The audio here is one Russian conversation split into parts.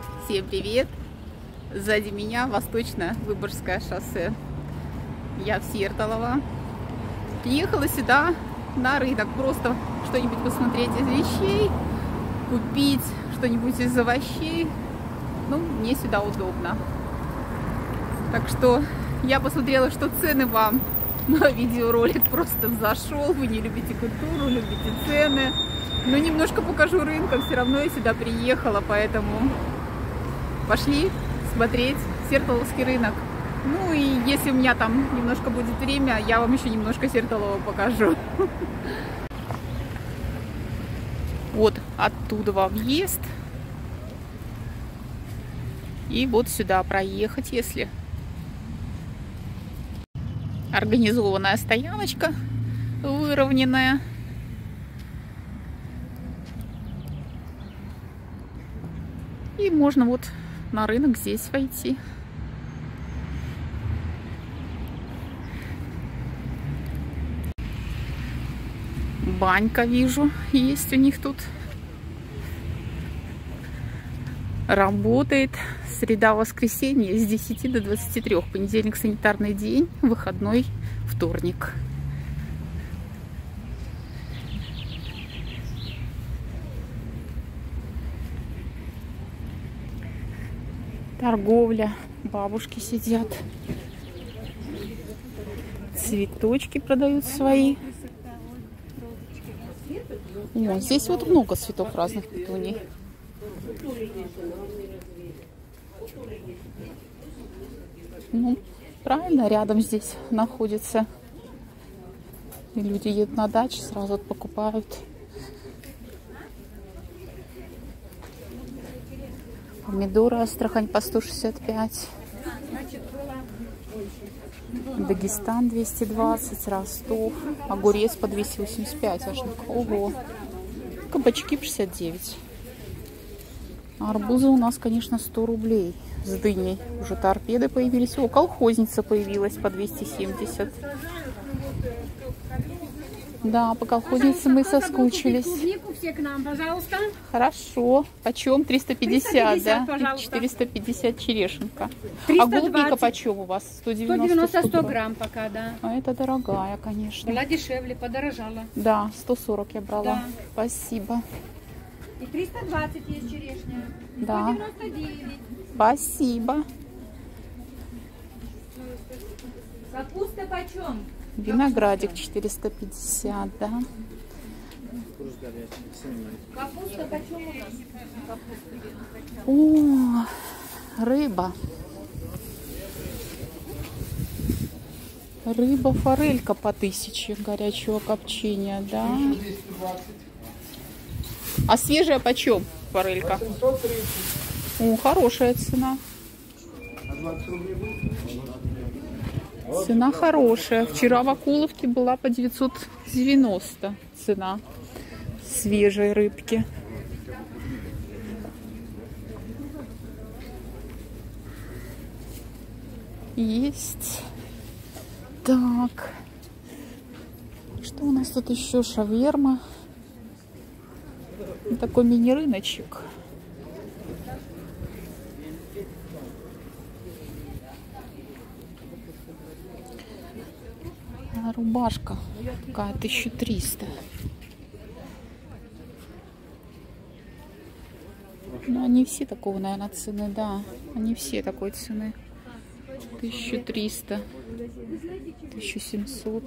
Всем привет! Сзади меня Восточно-Выборгское шоссе. Я в Сертолово. Приехала сюда на рынок просто что-нибудь посмотреть из вещей, купить что-нибудь из овощей. Ну, мне сюда удобно. Так что я посмотрела, что цены вам на видеоролик просто зашел. Вы не любите культуру, любите цены. Но немножко покажу рынка, все равно я сюда приехала, поэтому пошли смотреть Сертоловский рынок. Ну и если у меня там немножко будет время, я вам еще немножко Сертолова покажу. Вот оттуда во въезд. И вот сюда проехать, если. Организованная стояночка, выровненная. И можно вот на рынок здесь войти. Банька, вижу, есть у них тут. Работает среда-воскресенье с 10 до 23. Понедельник санитарный день, выходной вторник. Торговля. Бабушки сидят. Цветочки продают свои. О, здесь вот много цветов разных петуний. Ну, правильно, рядом здесь находится. И люди едут на дачу, сразу покупают. Помидоры Астрахань по 165. Дагестан 220, Ростов. Огурец по 285. Аж. Ого. Кабачки 69. Арбузы у нас, конечно, 100 рублей с дыней. Уже торпеды появились. О, колхозница появилась по 270. Да, по колхознице мы соскучились. Клубнику все к нам, пожалуйста. Хорошо. Почем? 350, да? Пожалуйста. 450 черешенка. 320. А голубика почем у вас? 190-100 грамм пока, да. А это дорогая, конечно. Была дешевле, подорожала. Да, 140 я брала. Да. Спасибо. И 320 есть черешня. И Да. 199. Спасибо. Капуста почем? Виноградик 450, да. Капуста почем у нас? О, рыба. Рыба, форелька по 1000 горячего копчения, да. А свежая почем форелька? 830. О, хорошая цена. Цена хорошая. Вчера в Акуловке была по 990 цена свежей рыбки. Есть. Так. Что у нас тут еще? Шаверма. Такой мини-рыночек. Рубашка какая, 1300. Ну, они все такого, наверное, цены, да. Они все такой цены. 1300. 1700.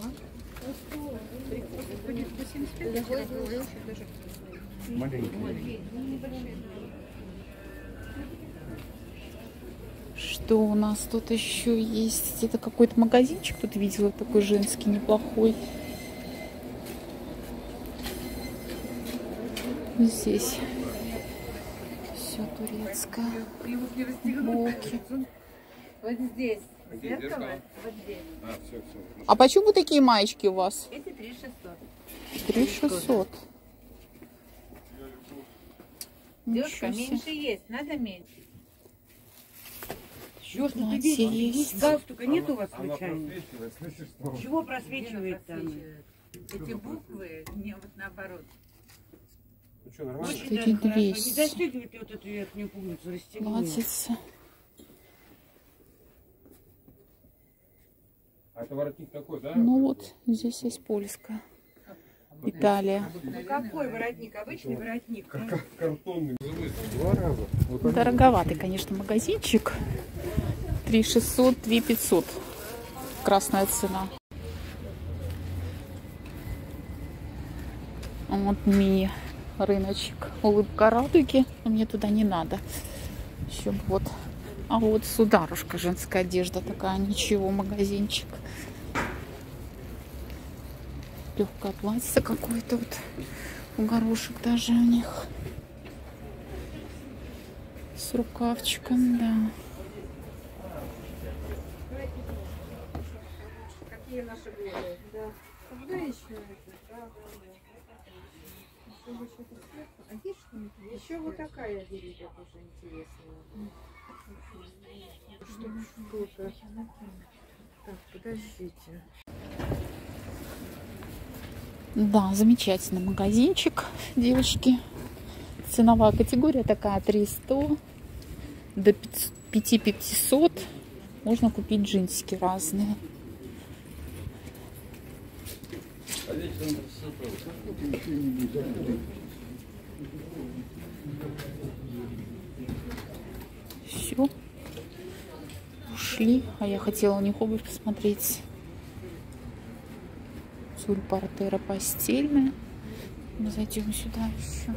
Что у нас тут еще есть? Это какой-то магазинчик тут видела, такой женский, неплохой. Здесь все турецкое. Футболки. Вот здесь. Зеркало, вот здесь. А почему вот такие маечки у вас? Эти 3600. 3600. Девушка, Ничего себе. меньше есть, надо меньше. Платье есть. Галстука нет у вас случайно? Чего просвечивает там? Эти буквы, не вот наоборот. Ну что, нормально? 4200. Не застегивай ты вот эту верхнюю пуговицу, расстегни. Платьице. А это воротник такой, да? Ну вот, здесь есть польская. Италия. Ну какой воротник? Обычный воротник. Картонный. 2 раза. Вот Дороговатый, конечно, магазинчик. 3600, 2500. Красная цена. Вот мини-рыночек. Улыбка радуги. Но мне туда не надо. Еще вот. А вот сударушка, женская одежда такая. Ничего, магазинчик. Легкое платье какое-то вот. У горошек даже у них. С рукавчиком, да. Какие наши годы? Да. Когда еще еще вот такая деревья тоже интересная. Что-то. Так, подождите. Да, замечательный магазинчик, девочки. Ценовая категория такая 300 до 5500. Можно купить джинсики разные. Все. Ушли. А я хотела у них обувь посмотреть. Тюль Портера постельная. Мы зайдем сюда еще.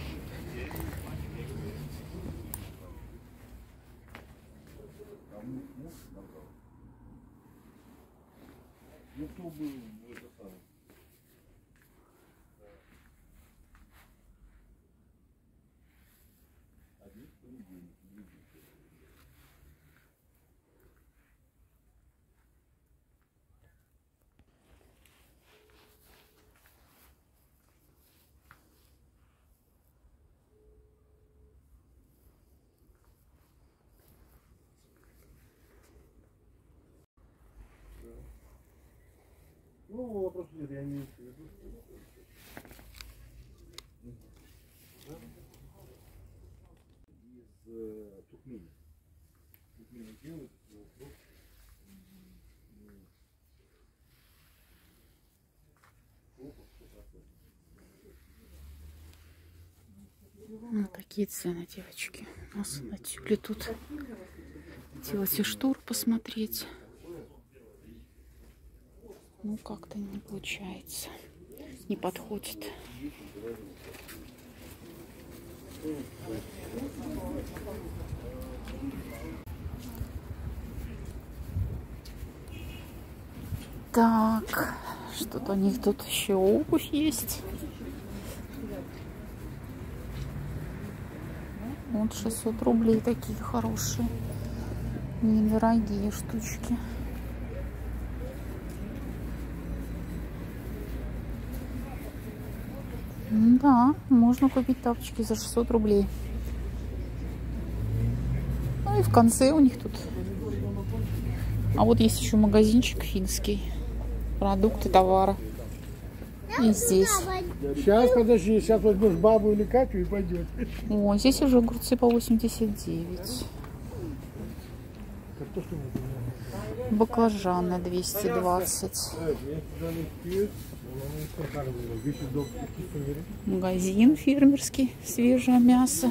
Ну, вопрос нет, я имею в виду. Из Туркмении. Туркмении делают Вот такие цены, девочки. У нас на тюле тут. Хотела себе штор посмотреть. Ну, как-то не получается. Не подходит. Так, что-то у них тут еще обувь есть. Вот 600 рублей такие хорошие. Недорогие штучки. Да, можно купить тапочки за 600 рублей. Ну и в конце у них тут. А вот есть еще магазинчик финский. Продукты, товары. И здесь. Сейчас, подожди, сейчас возьмешь бабу или Катю и пойдет. О, здесь уже огурцы по 89. Баклажаны 220. Магазин фермерский, свежее мясо.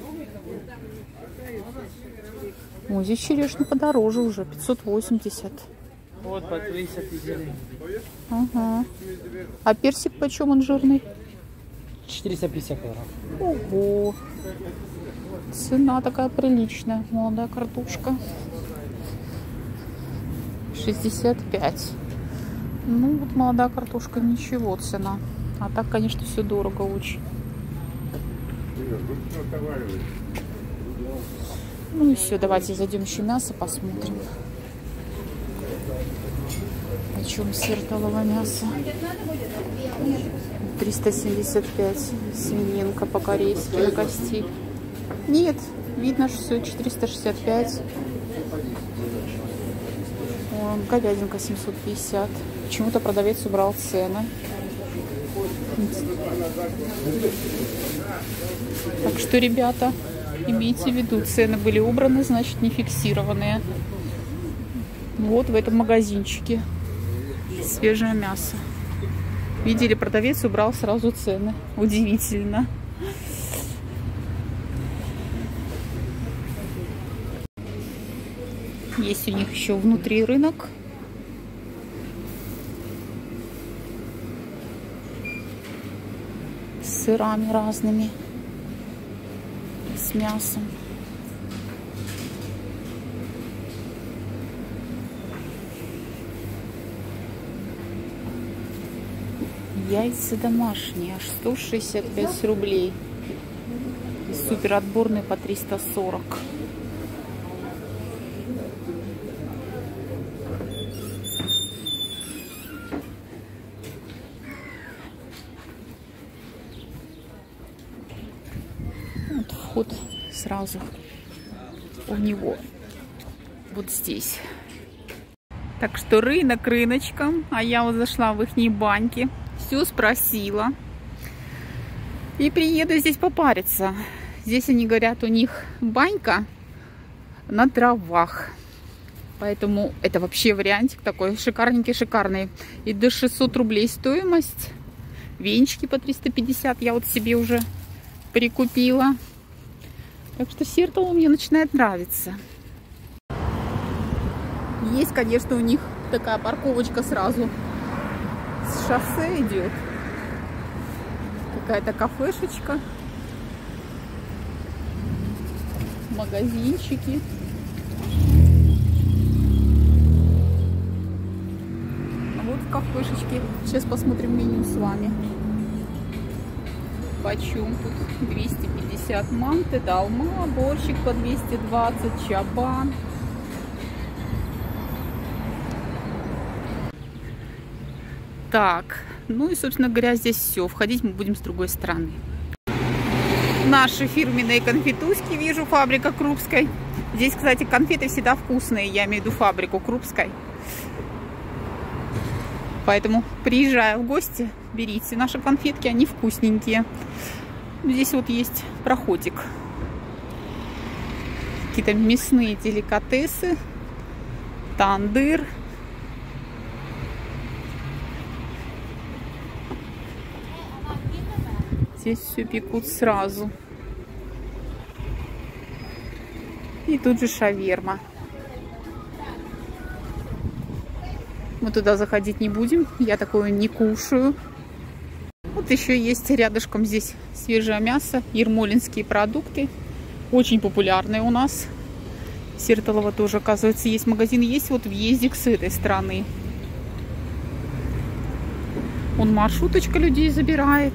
О, здесь черешня подороже уже, 580. Вот по 30 зелень. Ага. А персик почем он жирный? 450 килограмм. Ого. Цена такая приличная. Молодая картошка. 65. Ну, вот молодая картошка ничего цена. А так, конечно, все дорого очень. Ну и все, давайте зайдем еще мясо посмотрим. Почем сертолово мясо? 375. Свининка по-корейски на кости. Нет, видно, что все 465. О, говядинка 750. Почему-то продавец убрал цены. Так что, ребята, имейте в виду, цены были убраны, значит, не фиксированные. Вот в этом магазинчике свежее мясо. Видели, продавец убрал сразу цены. Удивительно. Есть у них еще внутри рынок. С сырами разными. С мясом. Яйца домашние, аж 165 рублей. И супер отборные по 340. Вот вход сразу у него вот здесь. Так что рынок рыночком, а я вот зашла в их баньки, все спросила. И приеду здесь попариться. Здесь они говорят, у них банька на дровах. Поэтому это вообще вариантик такой шикарненький. И до 600 рублей стоимость. Венчики по 350 я вот себе уже прикупила. Так что Сертолово мне начинает нравиться. Есть, конечно, у них такая парковочка сразу с шоссе идет. Какая-то кафешечка. Магазинчики. Вот в кафешечке. Сейчас посмотрим меню с вами. Почем тут? 250 манты, долма, борщик по 220, чабан. Так, ну и, собственно говоря, здесь все. Входить мы будем с другой стороны. Наши фирменные конфетуськи, вижу, фабрика Крупской. Здесь, кстати, конфеты всегда вкусные, я имею в виду фабрику Крупской. Поэтому, приезжая в гости, берите наши конфетки, они вкусненькие. Здесь вот есть проходик. Какие-то мясные деликатесы, тандыр. Здесь все пекут сразу. И тут же шаверма. Мы туда заходить не будем. Я такое не кушаю. Вот еще есть рядышком здесь свежее мясо. Ермолинские продукты. Очень популярные у нас. Сертолово тоже, оказывается, есть магазин. Есть вот въездик с этой стороны. Он маршруточка людей забирает.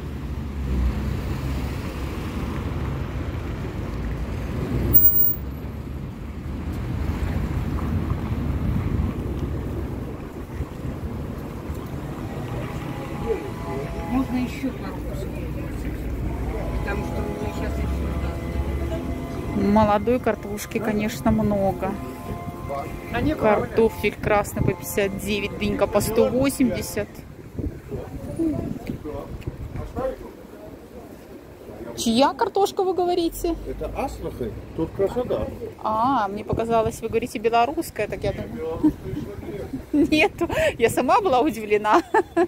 Можно еще пару кусков, потому что у меня сейчас еще... Молодой картошки, конечно, много. Картофель красный по 59, дынька по 180. Чья картошка, вы говорите? Это Астрахань, тут Краснодар. А, мне показалось, вы говорите белорусская, так я думаю. Нету, я сама была удивлена.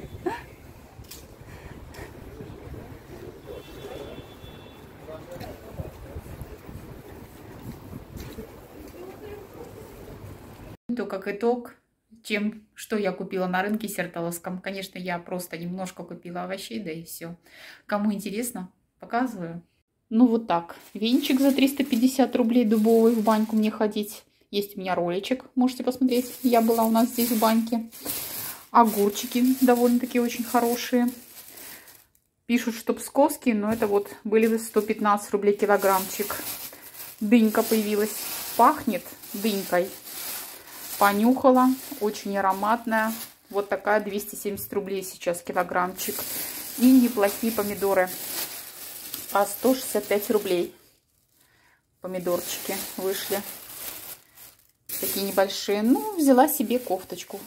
То как итог, что я купила на рынке Сертоловском. Конечно, я просто немножко купила овощей, да и все. Кому интересно, показываю. Ну вот так. Венчик за 350 рублей дубовый, в баньку мне ходить. Есть у меня роличек, можете посмотреть. Я была у нас здесь в баньке. Огурчики довольно-таки очень хорошие. Пишут, что псковские, но это вот были 115 рублей килограммчик. Дынька появилась. Пахнет дынькой. Понюхала, очень ароматная. Вот такая 270 рублей сейчас килограммчик. И неплохие помидоры. По 165 рублей. Помидорчики вышли. Такие небольшие. Ну, взяла себе кофточку.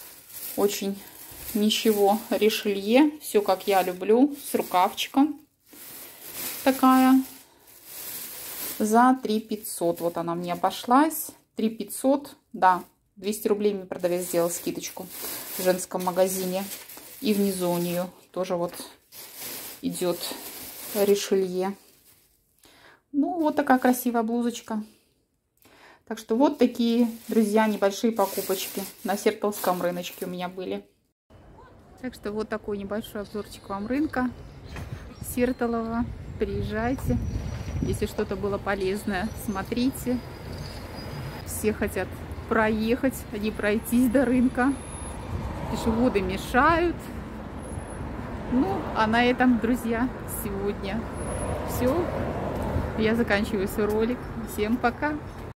Очень ничего, решелье. Все как я люблю. С рукавчиком. такая за 3 500. Вот она мне обошлась. 3 500, да, 200 рублей мне продавец сделал скидочку в женском магазине. И внизу у нее тоже вот идет решелье. Ну, вот такая красивая блузочка. Так что вот такие, друзья, небольшие покупочки на Сертолском рыночке у меня были. Так что вот такой небольшой обзорчик вам рынка Сертолово. Приезжайте. Если что-то было полезное, смотрите. Все хотят проехать, а не пройтись до рынка. Пешеходы мешают. Ну, а на этом, друзья, сегодня все. Я заканчиваю свой ролик. Всем пока!